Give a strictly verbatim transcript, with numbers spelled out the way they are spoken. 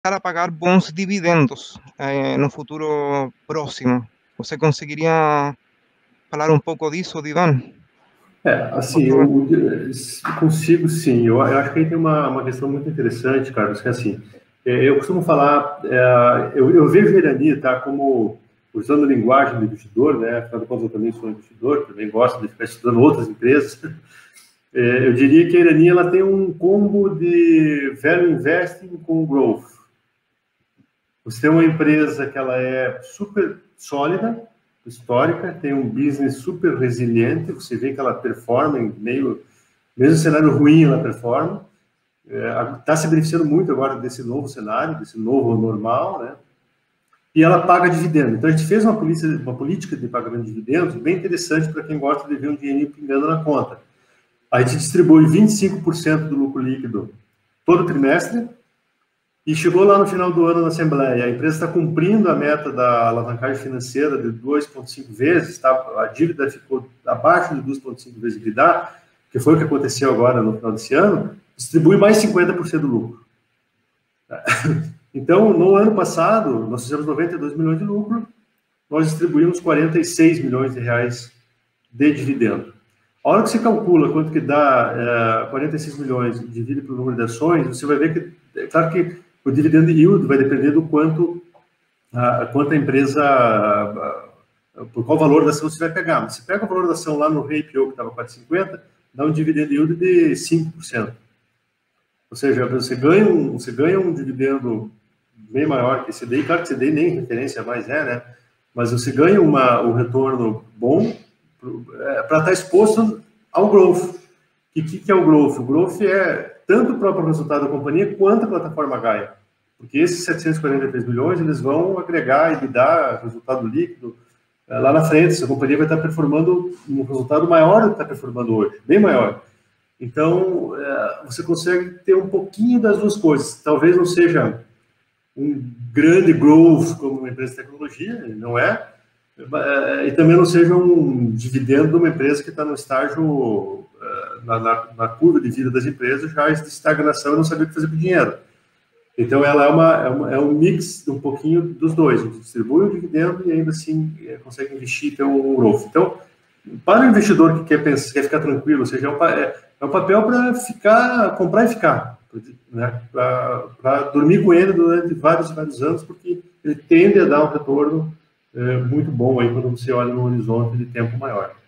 a pagar bons dividendos eh, no futuro próximo. Você conseguiria falar um pouco disso, Divan? É, assim, eu, eu consigo sim. Eu, eu acho que aí tem uma, uma questão muito interessante, Carlos, que é assim, é, eu costumo falar, é, eu, eu vejo a Irani, tá, como, usando a linguagem do investidor, né, afinal de contas eu também sou investidor, também gosto de ficar estudando outras empresas. É, eu diria que a Irani, ela tem um combo de value investing com growth. Você tem uma empresa que ela é super sólida, histórica, tem um business super resiliente, você vê que ela performa em meio, mesmo cenário ruim, ela performa, está é, se beneficiando muito agora desse novo cenário, desse novo normal, né? E ela paga dividendo. Então a gente fez uma política, uma política de pagamento de dividendos bem interessante para quem gosta de ver um dinheirinho pingando na conta. A gente distribui vinte e cinco por cento do lucro líquido todo trimestre, e chegou lá no final do ano na Assembleia, a empresa está cumprindo a meta da alavancagem financeira de dois vírgula cinco vezes, tá? A dívida ficou abaixo de dois vírgula cinco vezes de EBITDA, que foi o que aconteceu agora no final desse ano, distribui mais cinquenta por cento do lucro. Então, no ano passado, nós fizemos noventa e dois milhões de lucro, nós distribuímos quarenta e seis milhões de reais de dividendo. A hora que você calcula quanto que dá é, quarenta e seis milhões, divide pelo número de ações, você vai ver que, é claro que o dividendo yield vai depender do quanto a, quanto a empresa, a, a, por qual valor da ação você vai pegar. Mas se pega o valor da ação lá no I P O, que estava quatro vírgula cinquenta, dá um dividendo yield de cinco por cento. Ou seja, você ganha um, você ganha um dividendo bem maior que esse daí. Claro que esse daí nem referência mais é, né? Mas você ganha uma, um retorno bom para estar exposto ao growth. E o que, que é o growth? O growth é tanto o próprio resultado da companhia quanto a plataforma Gaia. Porque esses setecentos e quarenta e três milhões, eles vão agregar e dar resultado líquido lá na frente. A companhia vai estar performando um resultado maior do que está performando hoje, bem maior. Então, você consegue ter um pouquinho das duas coisas. Talvez não seja um grande growth como uma empresa de tecnologia, não é, e também não seja um dividendo de uma empresa que está no estágio, na, na, na curva de vida das empresas, já de estagnação e não saber o que fazer com o dinheiro. Então, ela é, uma, é, uma, é um mix um pouquinho dos dois. A gente distribui o dividendo e ainda assim consegue investir e ter um growth. Então, para o investidor que quer, pensar, quer ficar tranquilo, ou seja, é um, é, é um papel para ficar, comprar e ficar, né? Para dormir com ele durante vários e vários anos, porque ele tende a dar um retorno é, muito bom aí quando você olha no horizonte de tempo maior.